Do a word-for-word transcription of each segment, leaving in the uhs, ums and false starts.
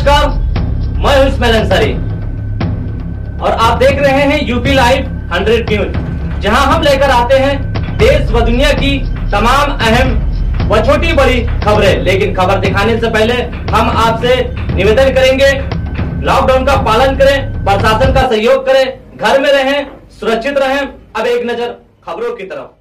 नमस्कार, मैं हूं इस्माइल अंसारी और आप देख रहे हैं यूपी लाइव हंड्रेड न्यूज, जहां हम लेकर आते हैं देश व दुनिया की तमाम अहम व छोटी बड़ी खबरें। लेकिन खबर दिखाने से पहले हम आपसे निवेदन करेंगे, लॉकडाउन का पालन करें, प्रशासन का सहयोग करें, घर में रहें, सुरक्षित रहें। अब एक नजर खबरों की तरफ।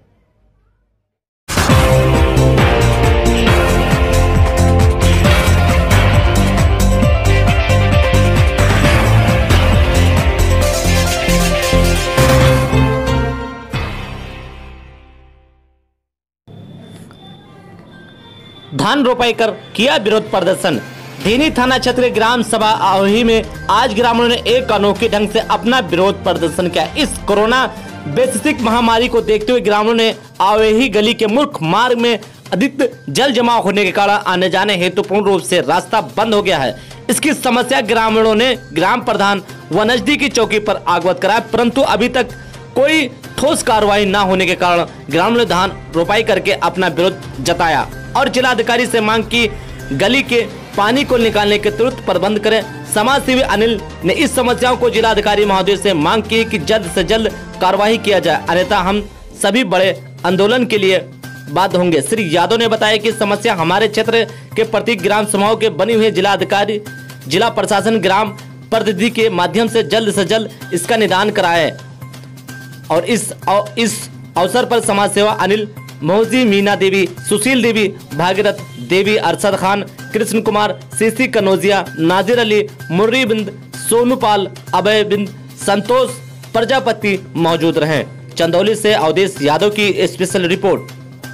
धान रोपाई कर किया विरोध प्रदर्शन। धीनी थाना क्षेत्र के ग्राम सभा अवही में आज ग्रामीणों ने एक अनोखे ढंग से अपना विरोध प्रदर्शन किया। इस कोरोना वैश्विक महामारी को देखते हुए ग्रामीणों ने अवही गली के मुख्य मार्ग में अधिक जल जमाव होने के कारण आने जाने हेतु पूर्ण रूप से रास्ता बंद हो गया है। इसकी समस्या ग्रामीणों ने ग्राम प्रधान व नजदीकी चौकी पर अवगत कराया, परंतु अभी तक कोई ठोस कार्रवाई न होने के कारण ग्रामीणों ने धान रोपाई करके अपना विरोध जताया और जिलाधिकारी से मांग की गली के पानी को निकालने के तुरंत प्रबंध करें। समाज सेवी अनिल ने इस समस्याओं को जिलाधिकारी महोदय से मांग की कि जल्द से जल्द कार्रवाई किया जाए, अन्यथा हम सभी बड़े आंदोलन के लिए बाध्य होंगे। श्री यादव ने बताया कि समस्या हमारे क्षेत्र के प्रत्येक ग्राम समूह के बनी हुई जिलाधिकारी जिला प्रशासन ग्राम प्रतिनिधि के माध्यम से जल्द से जल्द इसका निदान कराए। और इस इस अवसर पर समाज सेवा अनिल, मौजी, मीना देवी, सुशील देवी, भागीरथ देवी, अरशद खान, कृष्ण कुमार, सीसी कनौजिया, नाजिर अली, मुर्री बिंद, सोनू पाल, अभय बिंद, संतोष प्रजापति मौजूद रहे। चंदौली से अवधेश यादव की स्पेशल रिपोर्ट।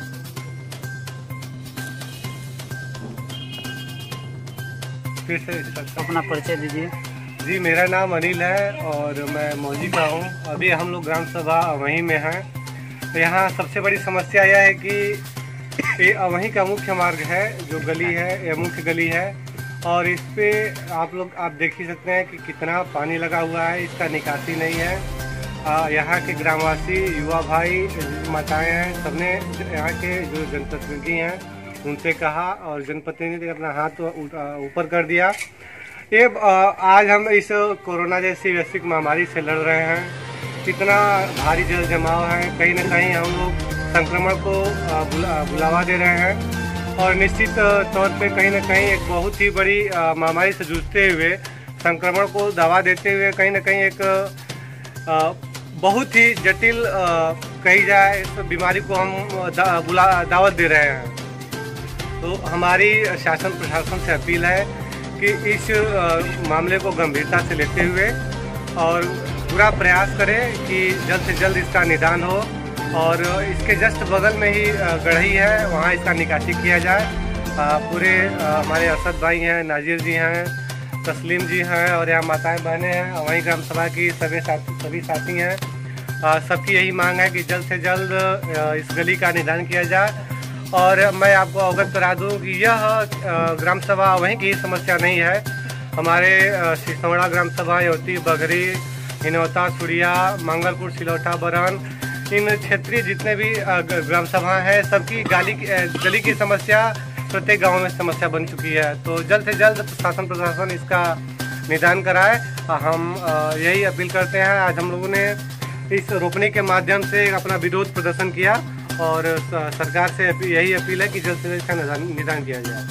फिर से अपना परिचय दीजिए। जी, मेरा नाम अनिल है और मैं मौजी का हूँ। अभी हम लोग ग्राम सभा वहीं में हैं। तो यहाँ सबसे बड़ी समस्या यह है कि ये वहीं का मुख्य मार्ग है, जो गली है, ये मुख्य गली है और इस पे आप लोग आप देख ही सकते हैं कि कितना पानी लगा हुआ है, इसका निकासी नहीं है। यहाँ के ग्रामवासी, युवा भाई, माताएं हैं, सबने यहाँ के जो जनप्रतिनिधि हैं उनसे कहा और जनप्रतिनिधि ने अपना हाथ ऊपर कर दिया। ये आज हम इस कोरोना जैसी वैश्विक महामारी से लड़ रहे हैं। कितना भारी जल जमाव है, कहीं ना कहीं हम लोग संक्रमण को बुला, बुलावा दे रहे हैं और निश्चित तौर पे कहीं ना कहीं एक बहुत ही बड़ी महामारी से जूझते हुए, संक्रमण को दबा देते हुए कहीं ना कहीं एक बहुत ही जटिल कही जाए इस बीमारी को हम दा, बुला दावत दे रहे हैं। तो हमारी शासन प्रशासन से अपील है कि इस मामले को गंभीरता से लेते हुए और पूरा प्रयास करें कि जल्द से जल्द इसका निदान हो और इसके जस्ट बगल में ही गढ़ई है, वहाँ इसका निकासी किया जाए। पूरे हमारे अरशद भाई हैं, नाजिर जी हैं, तस्लीम जी हैं और यहाँ माताएं बहनें हैं, वहीं ग्राम सभा की सभी साथी सभी साथी हैं। सबकी यही मांग है कि जल्द से जल्द इस गली का निदान किया जाए। और मैं आपको अवगत करा दूं कि यह ग्राम सभा वहीं की समस्या नहीं है। हमारे सिसौड़ा ग्राम सभा, योती, बघरी, हिनौता, सुड़िया, मंगलपुर, सिलौटा, बरन, इन क्षेत्रीय जितने भी ग्राम सभा हैं, सबकी गाली गली की समस्या प्रत्येक गांव में समस्या बन चुकी है। तो जल्द से जल्द शासन प्रशासन इसका निदान कराए। हम यही अपील करते हैं। आज हम लोगों ने इस रोपनी के माध्यम से अपना विरोध प्रदर्शन किया और सरकार से यही अपील है कि जल्द से जल्द इसका निदान किया जाए।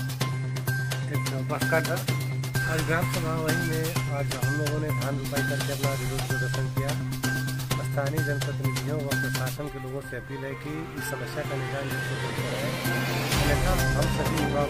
आज ग्राम सभा वहीं में आज हम लोगों ने धान रोपाई करके अपना विरोध प्रदर्शन किया। स्थानीय जनप्रतिनिधियों व प्रशासन के लोगों से अपील है कि इस समस्या का निदान जल्द से जल्द कराएं, अन्यथा हम सभी युवा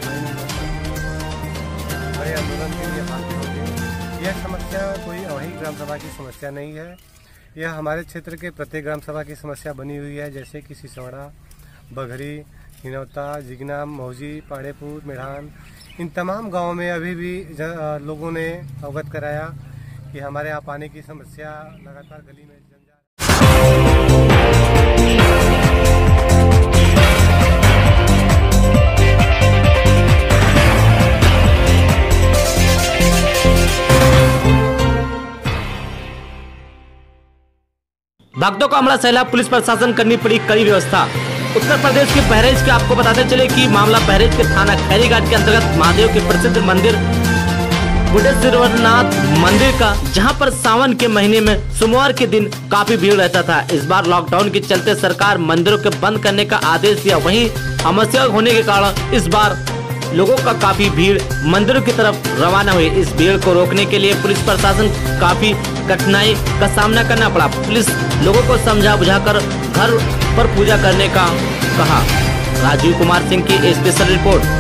बड़े आंदोलन के लिए बाध्य होंगे। यह समस्या कोई वही ग्राम सभा की समस्या नहीं है, यह हमारे क्षेत्र के प्रत्येक ग्राम सभा की समस्या बनी हुई है। जैसे कि सिसौड़ा, बघरी, हिनौता, जिगना, मौजी, पाड़ेपुर, मेढ़ान, इन तमाम गांवों में अभी भी लोगों ने अवगत कराया कि हमारे यहाँ पानी की समस्या लगातार गली में भक्तों का हमला सैलाब, पुलिस प्रशासन करनी पड़ी कड़ी व्यवस्था। उत्तर प्रदेश के बहरेज के आपको बताते चले कि मामला बहरेज के थाना खैरीघाट के अंतर्गत महादेव के प्रसिद्ध मंदिर बुढ़ेश्वरनाथ मंदिर का, जहां पर सावन के महीने में सोमवार के दिन काफी भीड़ रहता था। इस बार लॉकडाउन के चलते सरकार मंदिरों के बंद करने का आदेश दिया। वहीं समस्या होने के कारण इस बार लोगों का काफी भीड़ मंदिरों की तरफ रवाना हुई। इस भीड़ को रोकने के लिए पुलिस प्रशासन काफी कठिनाई का सामना करना पड़ा। पुलिस लोगों को समझा बुझाकर घर पर पूजा करने का कहा। राजीव कुमार सिंह की स्पेशल रिपोर्ट।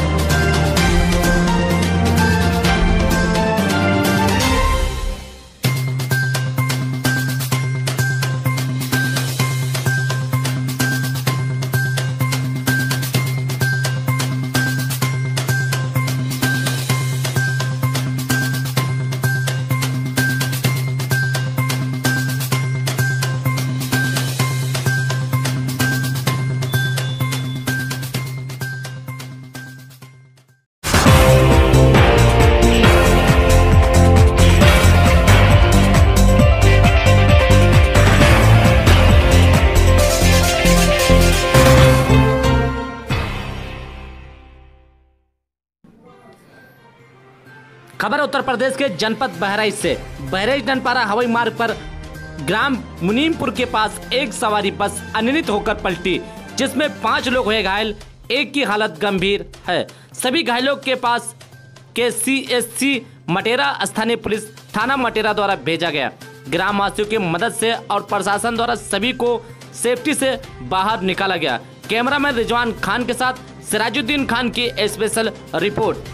खबर उत्तर प्रदेश के जनपद बहराइच से। बहराइच ननपारा हवाई मार्ग पर ग्राम मुनीमपुर के पास एक सवारी बस अनियंत्रित होकर पलटी, जिसमें पांच लोग हुए घायल, एक की हालत गंभीर है। सभी घायलों के पास के सी एस सी मटेरा स्थानीय पुलिस थाना मटेरा द्वारा भेजा गया। ग्राम वासियों की मदद से और प्रशासन द्वारा सभी को सेफ्टी से बाहर निकाला गया। कैमरामैन रिजवान खान के साथ सिराजुद्दीन खान की स्पेशल रिपोर्ट।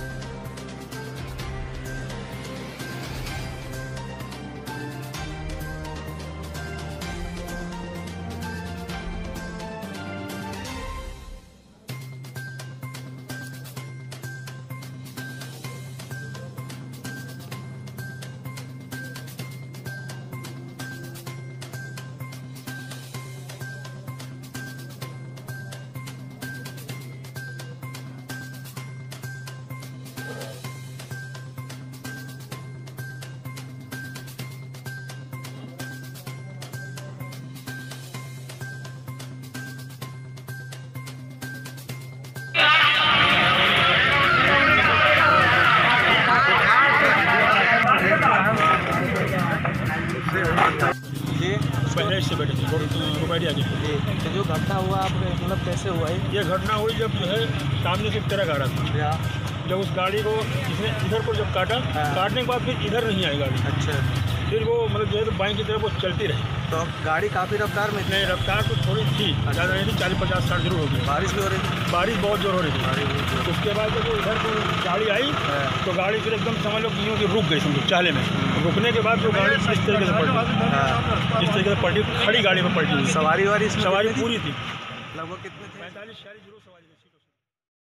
बहराइच से बैठे थे रुपैया जी। तो जो घटना हुआ आप मतलब कैसे हुआ है? ये घटना हुई जब जो है सामने से ट्रक आ रहा था। जब उस गाड़ी को जिसने इधर को जब काटा, काटने के बाद फिर इधर नहीं आई गाड़ी। अच्छा। फिर वो मतलब जो है तो बाइक की तरफ वो चलती रही। तो गाड़ी काफ़ी रफ्तार में नहीं, रफ्तार तो थोड़ी थी, ज़्यादा नहीं थी, चालीस पचास साठ जरूर होगी। बारिश भी हो रही थी? बारिश बहुत जोर हो रही थी। उसके बाद जब वो इधर को गाड़ी आई तो गाड़ी फिर एकदम समझ लो यूँ कि रुक गई, समझो चाले में। रुकने के बाद जो गाड़ी इस तरीके से पलटी, इस तरीके से पलटी, खड़ी गाड़ी में पलटी। सवारी वारी सवारी पूरी थी, लगभग कितने थे? पैंतालीस छियालीस जरूर सवारी थी।